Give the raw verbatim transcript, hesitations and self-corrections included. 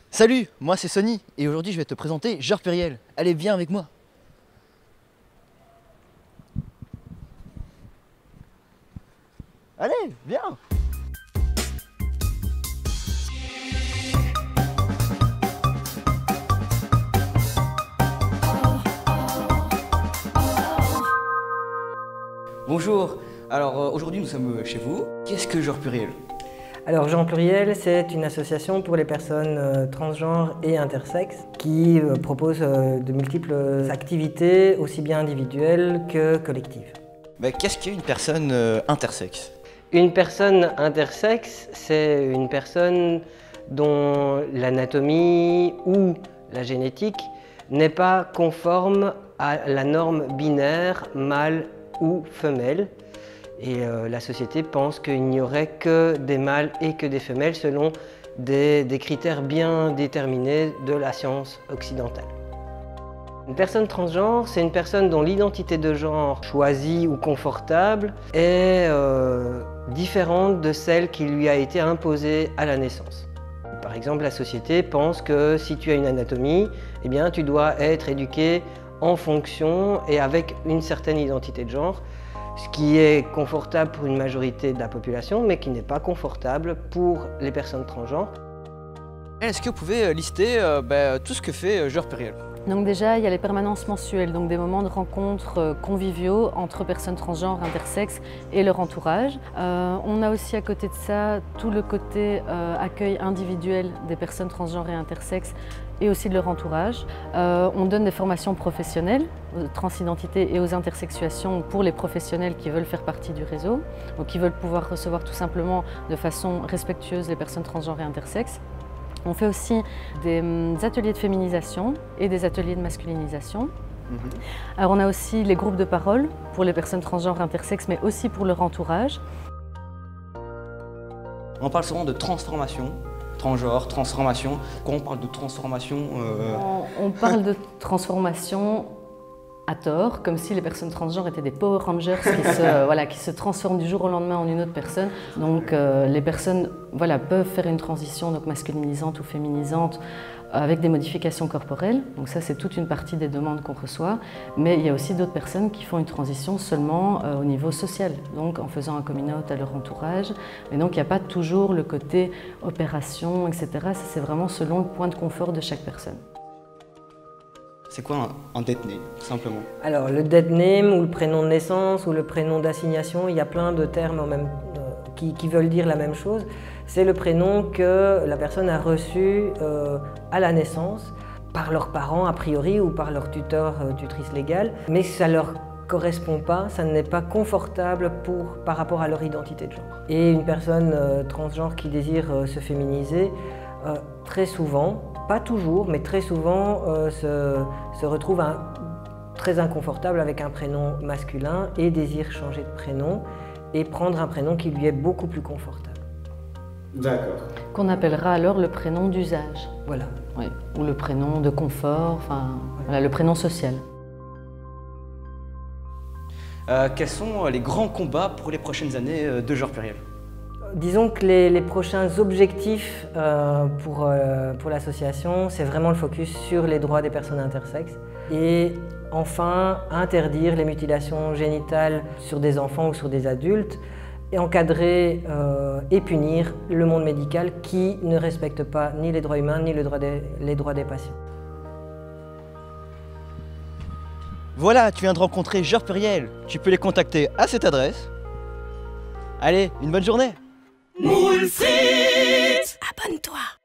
Salut, moi c'est Sony et aujourd'hui je vais te présenter Genre Pluriel. Allez, viens avec moi. Allez, viens. Bonjour, alors euh, aujourd'hui nous sommes chez vous. Qu'est-ce que Genre Pluriel? Alors Genre Pluriel, c'est une association pour les personnes euh, transgenres et intersexes qui euh, propose euh, de multiples activités, aussi bien individuelles que collectives. Bah, qu'est-ce qu'une personne euh, intersexe? Une personne intersexe, c'est une personne dont l'anatomie ou la génétique n'est pas conforme à la norme binaire mâle ou femelle. Et euh, la société pense qu'il n'y aurait que des mâles et que des femelles selon des, des critères bien déterminés de la science occidentale. Une personne transgenre, c'est une personne dont l'identité de genre choisie ou confortable est euh, différente de celle qui lui a été imposée à la naissance. Par exemple, la société pense que si tu as une anatomie, eh bien, tu dois être éduqué en fonction et avec une certaine identité de genre, ce qui est confortable pour une majorité de la population, mais qui n'est pas confortable pour les personnes transgenres. Est-ce que vous pouvez lister euh, bah, tout ce que fait euh, Genre Pluriel? Donc déjà, il y a les permanences mensuelles, donc des moments de rencontres conviviaux entre personnes transgenres, intersexes et leur entourage. Euh, on a aussi à côté de ça tout le côté euh, accueil individuel des personnes transgenres et intersexes et aussi de leur entourage. Euh, on donne des formations professionnelles aux transidentités et aux intersexuations pour les professionnels qui veulent faire partie du réseau, ou qui veulent pouvoir recevoir tout simplement de façon respectueuse les personnes transgenres et intersexes. On fait aussi des ateliers de féminisation et des ateliers de masculinisation. Mmh. Alors on a aussi les groupes de parole pour les personnes transgenres intersexes, mais aussi pour leur entourage. On parle souvent de transformation, transgenre, transformation. Quand on parle de transformation... Euh... On, on parle de transformation à tort, comme si les personnes transgenres étaient des Power Rangers qui se, voilà, qui se transforment du jour au lendemain en une autre personne. Donc euh, les personnes voilà, peuvent faire une transition donc, masculinisante ou féminisante avec des modifications corporelles. Donc ça, c'est toute une partie des demandes qu'on reçoit. Mais il y a aussi d'autres personnes qui font une transition seulement euh, au niveau social, donc en faisant un coming out à leur entourage. Mais donc il n'y a pas toujours le côté opération, et cetera. Ça, c'est vraiment selon le point de confort de chaque personne. C'est quoi un, un dead name, tout simplement? Alors le dead name ou le prénom de naissance ou le prénom d'assignation, il y a plein de termes en même, euh, qui, qui veulent dire la même chose. C'est le prénom que la personne a reçu euh, à la naissance par leurs parents a priori ou par leur tuteur, euh, tutrice légale, mais ça ne leur correspond pas, ça n'est pas confortable pour, par rapport à leur identité de genre. Et une personne euh, transgenre qui désire euh, se féminiser, euh, très souvent, pas toujours, mais très souvent euh, se, se retrouve un, très inconfortable avec un prénom masculin et désire changer de prénom et prendre un prénom qui lui est beaucoup plus confortable. D'accord. Qu'on appellera alors le prénom d'usage. Voilà. Oui. Ou le prénom de confort, enfin, voilà, le prénom social. Euh, quels sont les grands combats pour les prochaines années de Genre Pluriel? Disons que les, les prochains objectifs euh, pour, euh, pour l'association, c'est vraiment le focus sur les droits des personnes intersexes et enfin interdire les mutilations génitales sur des enfants ou sur des adultes et encadrer euh, et punir le monde médical qui ne respecte pas ni les droits humains ni le droit des, les droits des patients. Voilà, tu viens de rencontrer Genre Pluriel. Tu peux les contacter à cette adresse. Allez, une bonne journée! Moule frites! Abonne-toi!